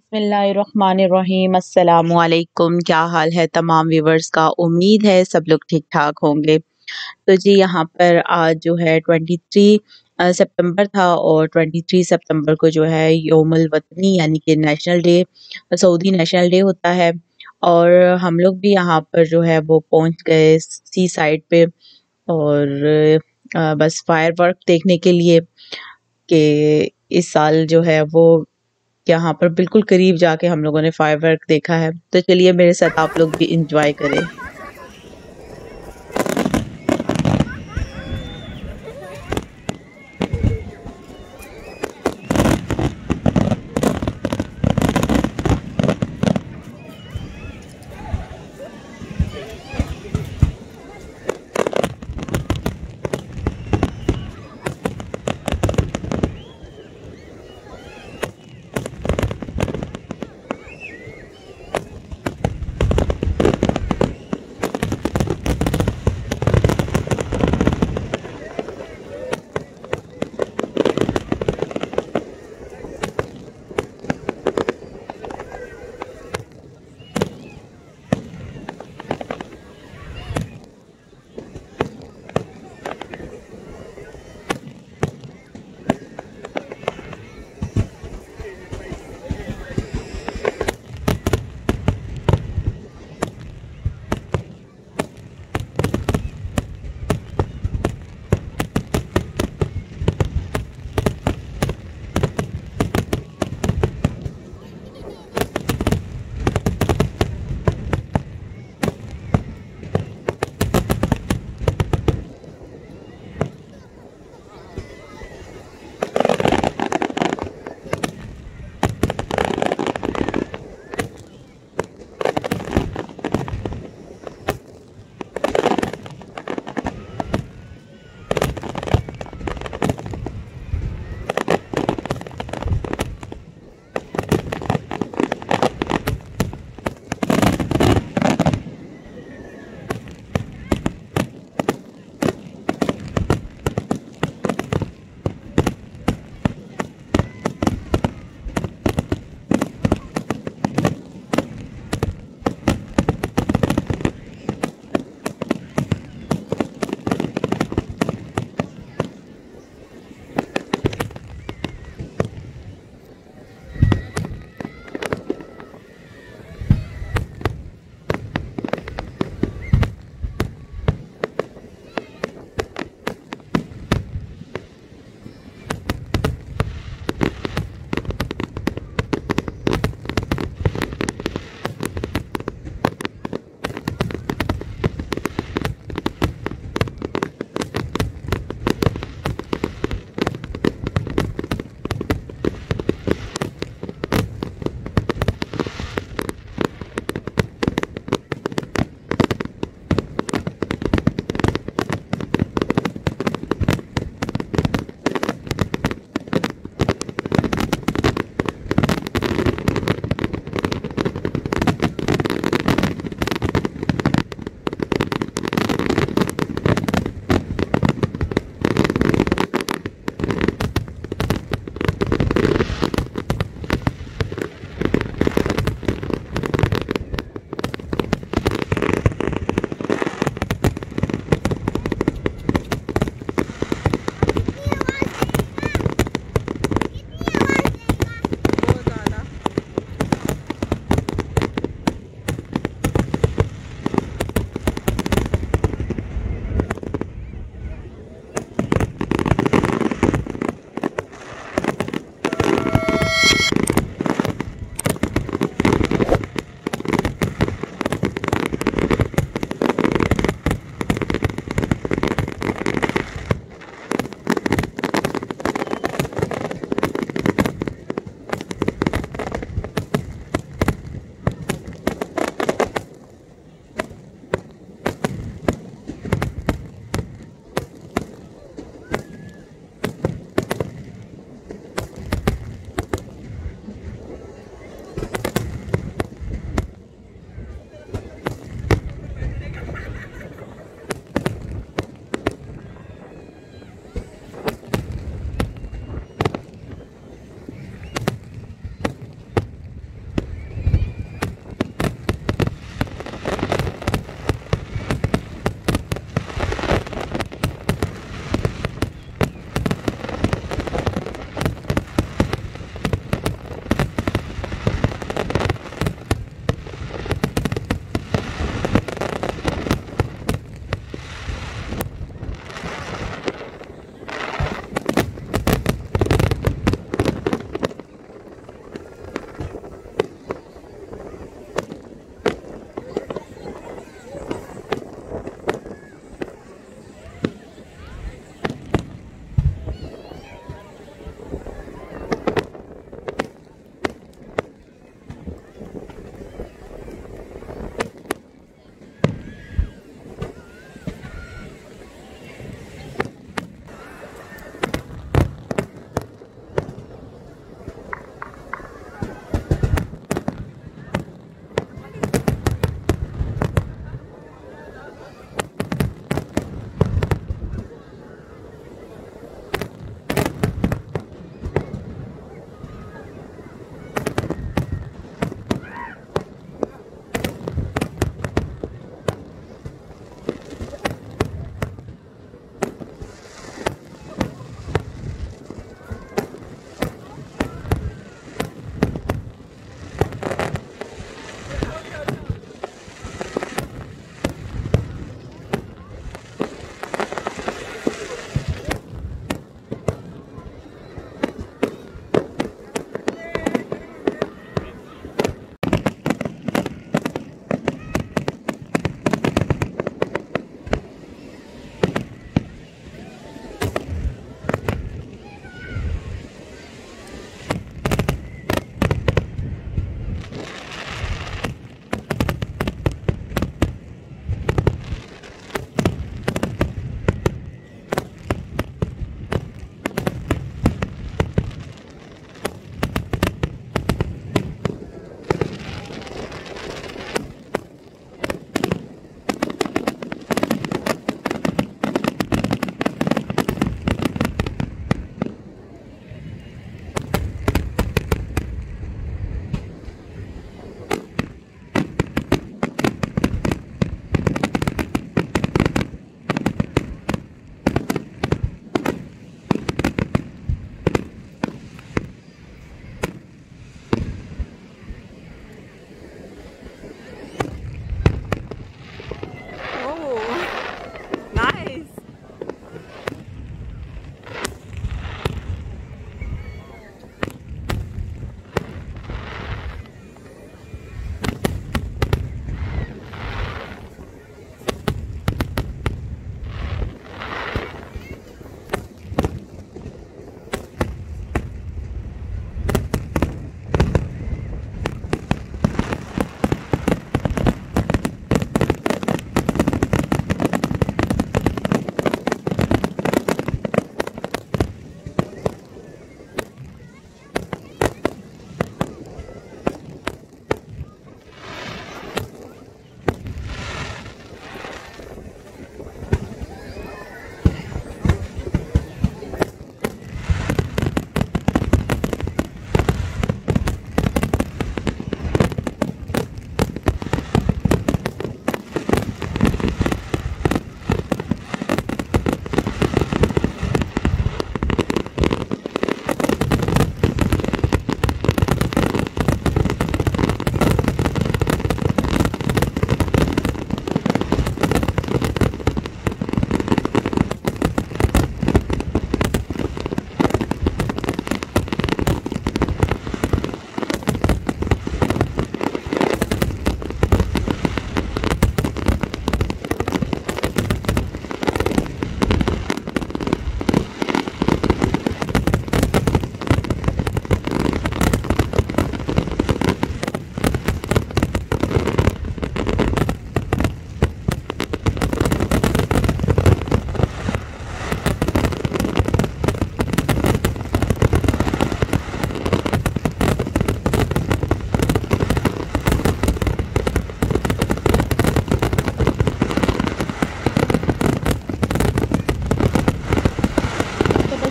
बिस्मिल्लाहिर्रहमानिर्रहीम अस्सलामुअलैकुम। क्या हाल है तमाम व्यूवर्स का? उम्मीद है सब लोग ठीक ठाक होंगे। तो जी यहाँ पर आज जो है 23 सितंबर था और 23 सितंबर को जो है योमुल वतनी यानी कि national day, Saudi national day होता है। और हम लोग भी यहाँ पर जो है वो पहुँच गए सी साइड पे और बस फायर वर्क देखने के लिए कि इस साल जो है वो यहाँ पर बिल्कुल करीब जाके हम लोगों ने फायरवर्क देखा है। तो चलिए मेरे साथ आप लोग भी इंजॉय करें।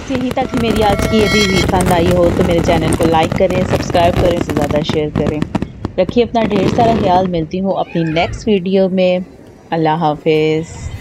बस यहीं तक ही मेरी आज की यदि पसंद आई हो तो मेरे चैनल को लाइक करें, सब्सक्राइब करें, से ज़्यादा शेयर करें। रखिए अपना ढेर सारा ख्याल। मिलती हूँ अपनी नेक्स्ट वीडियो में। अल्लाह हाफिज़।